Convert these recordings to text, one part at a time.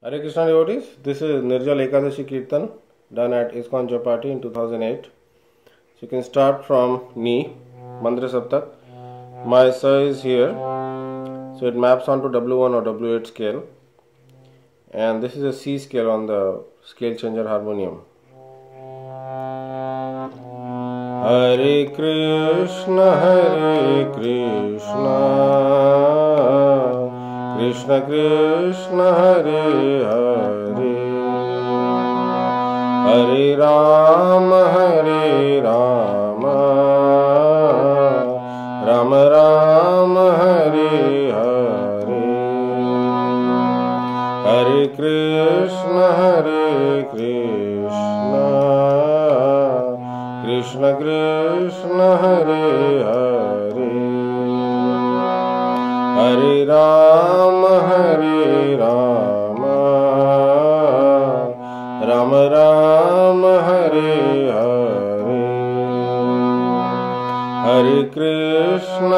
Hare Krishna devotees, this is Nirjal Ekadashi Kirtan done at ISKCON Chowpatty in 2008. So you can start from Ni, Mandra Saptak. My sa is here, so it maps onto W1 or W8 scale, and this is a C scale on the scale changer harmonium. Hare Krishna, Krishna Krishna, Hare Hare, Hare Rama, Rama Rama, Hare Hare, Hare Krishna, Krishna Krishna, Hare Hare, Hare Rama, Rama Rama, Hare Hare, Hare Krishna,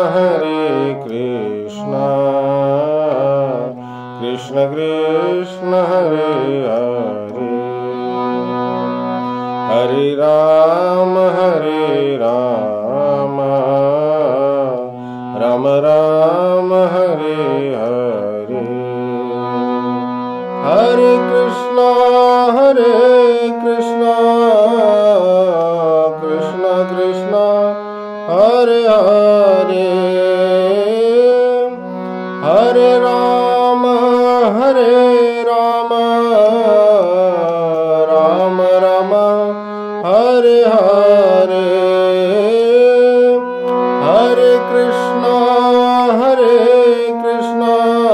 Krishna Krishna, Hare Hare, Hare Rama, Rama Rama, Hare Hare, Hare Krishna, Krishna Krishna, Hare Hare, Hare Rama, Rama Rama, Hare Hare, Hare Krishna, Krishna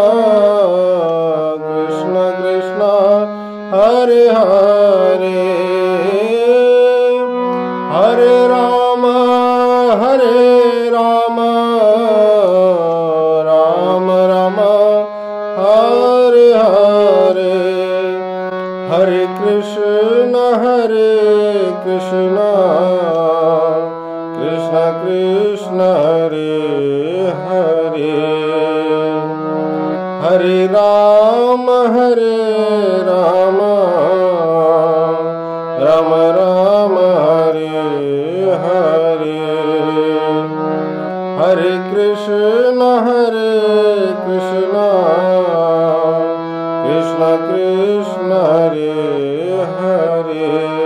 Krishna, Hare Hare, Hare Rama, Rama Rama, Hare Hare, Hare Krishna, Krishna Krishna, Hare Hare, Hare Rama, Rama Rama, Hare Hare, Hare Krishna, Krishna Krishna, Hare Hare,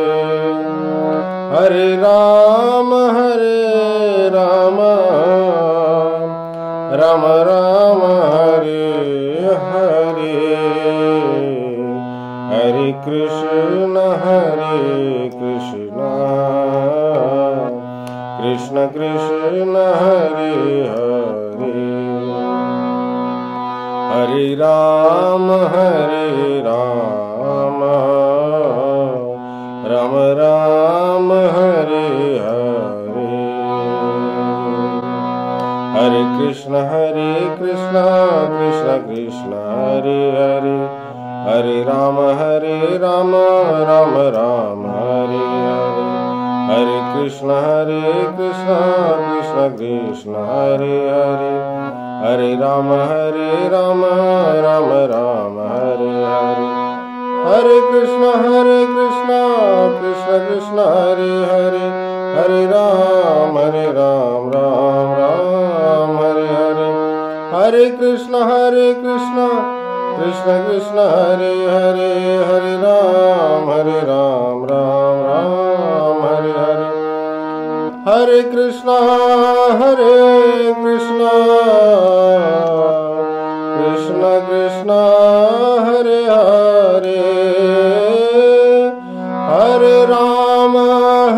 Hare Rama, Rama Rama, Hare Hare, Hare Krishna, Krishna Krishna, Hare Hare, Hare Rama, Rama Rama, Hare Hare, Hare Krishna, Krishna Krishna, Hare Hare, Hare Rama, Rama Rama, Hare Hare, Hare Krishna, Krishna Krishna, Hare Hare, Hare Rama, Rama Rama, Hare Hare, Hare Krishna, Krishna Krishna, Hare Hare, Hare Rama, Ram Ram, Hare Hare, Hare Krishna, Krishna Krishna, Hare Hare, Hare Ram, Ram Ram, Hare Hare, Hare Krishna, Krishna Krishna, Hare Hare, Hare Rama,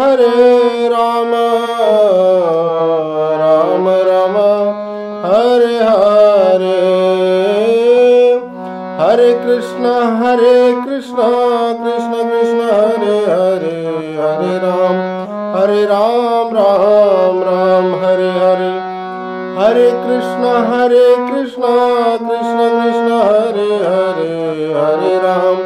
Rama Rama, Hare Hare, Hare Krishna, Krishna Krishna, Hare Hare, Hare Ram, Ram Ram, Hare Hare, Hare Krishna, Krishna Krishna, Hare Hare, Hare Ram,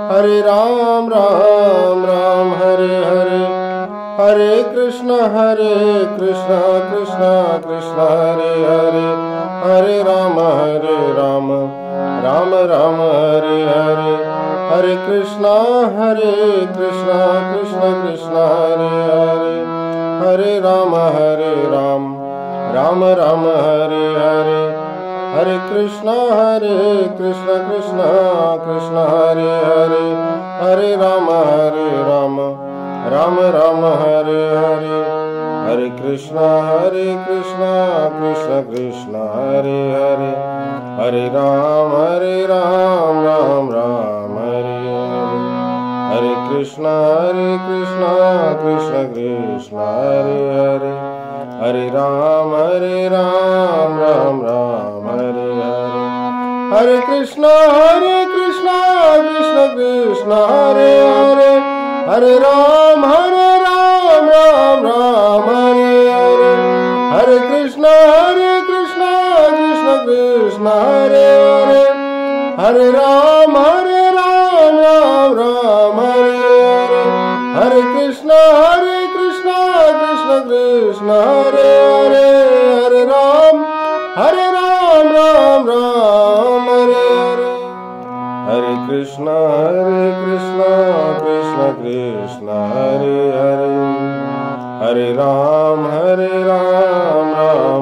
Ram Hare Hare, Hare Krishna, Krishna Krishna, Hare Hare, Hare Rama, Rama Ram Ram Hare Hare, Hare Krishna Krishna Krishna Hare Hare, Hare Ram Ram Ram Hare Hare, Hare Krishna Krishna Krishna Hare Hare, Hare Ram Ram Ram Hare Hare, Hare Krishna Krishna Krishna Hare Hare, Hare Ram Ram Ram Hare Hare, Hare Krishna Krishna Krishna Hare Hare, Hare Ram Ram Ram Hare Hare, Hare Krishna Krishna Krishna Hare Hare, Hare Ram Ram Ram Hare Hare, Hare Krishna Krishna Krishna Hare Hare, Hare Ram Ram Ram Hare Hare, Hare Krishna Krishna Krishna Hare Hare, Hare Ram Ram Ram Hare Hare, Hare Krishna Krishna Krishna Hare Hare, Hare Ram Ram